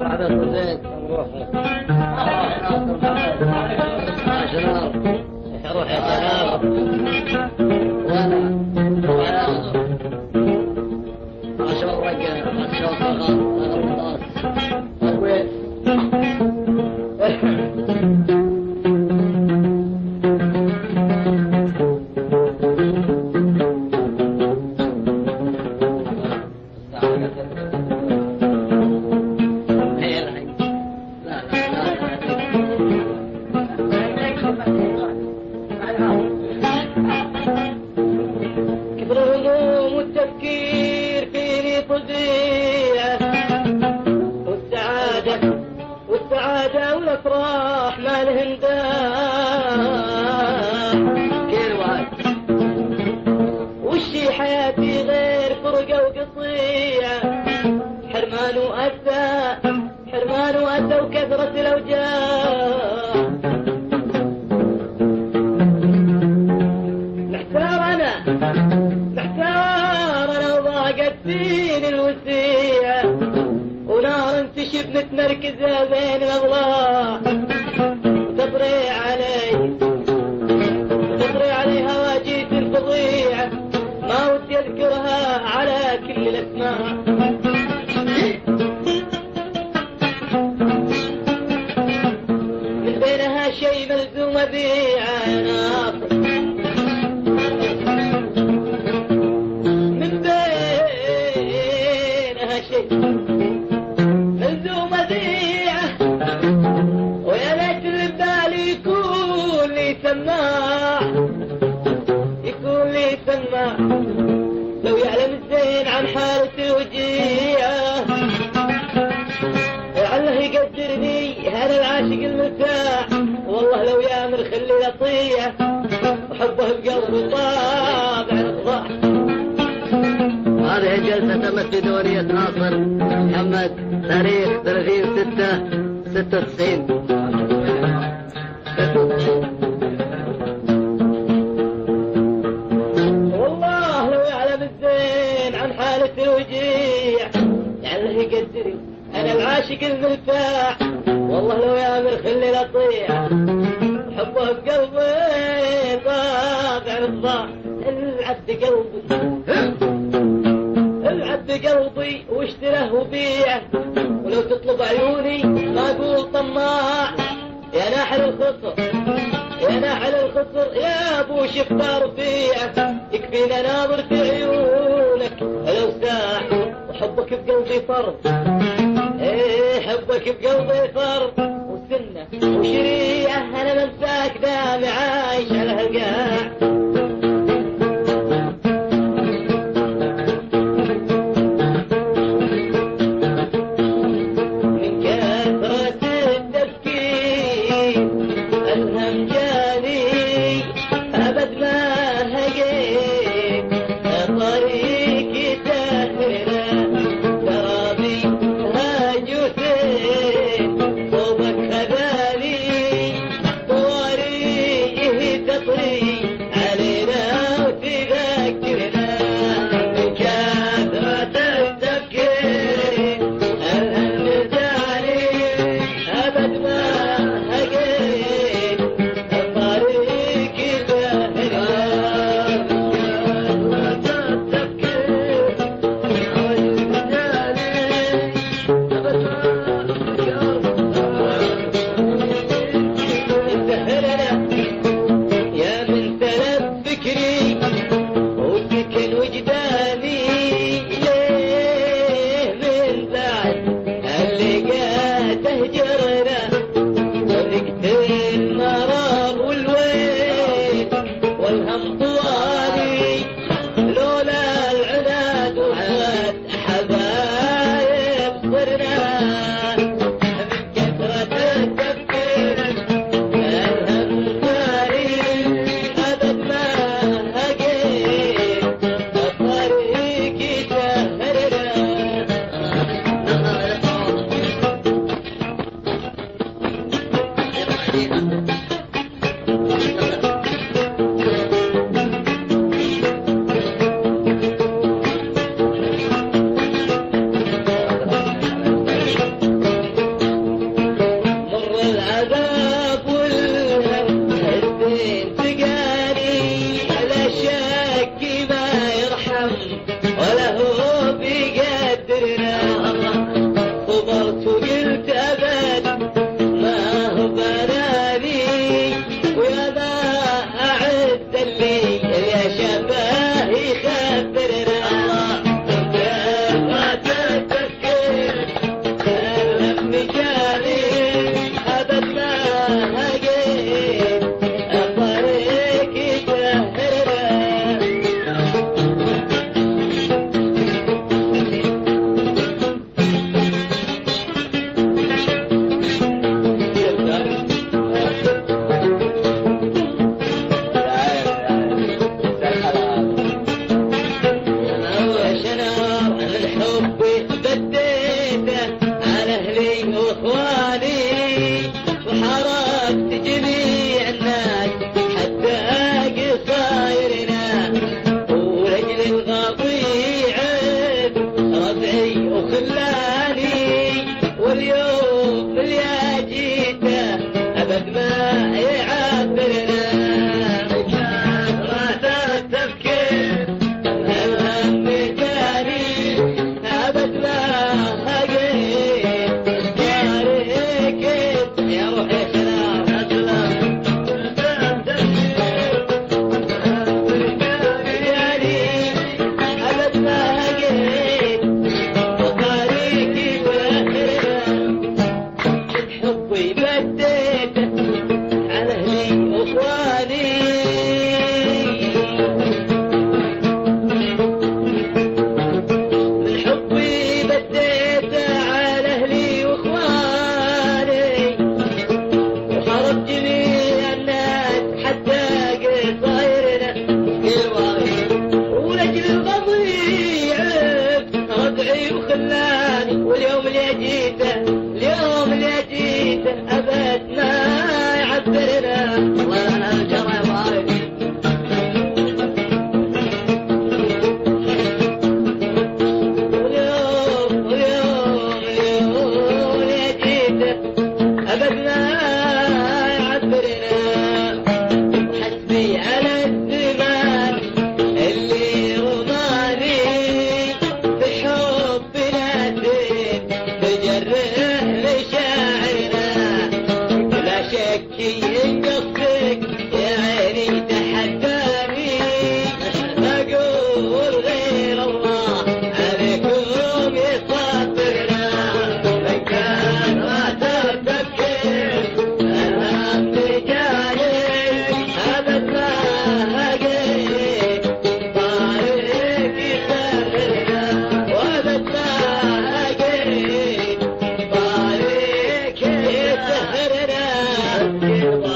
روح يا سلام واخواني وحركت جميع الناس حتى قصايرنا ورجل القطيع ربعي وخلاني واليوم اللي جيته ابد ما يعبرنا كثرة التفكير الهم تاني ابد ما هقيت طارقك يا روح يا سلام يا سلام ابد ما هقيت طارقي حبي بديته على اهلي واخواني من حبي بديته على اهلي واخواني وحرب جميع الناس حتى قصايرنا ولجل القضيع ربعي وخلاني واليوم اللي جيته اليوم اللي جيته ابد ما يعبرنا الله انا الجرى يبارك اليوم اللي جيته ابد ما يعبرنا حسبي على الزمان اللي رماني بحب ناسين بجره لشاعرنا لا شك ينقصك يا عيني تحداني ما اقول غير الله عليكم يصبرنا من كان راسه تفكير الهم رجالي ابد ما هقيت طارق يسهرنا وابد ما هقيت طارق يسهرنا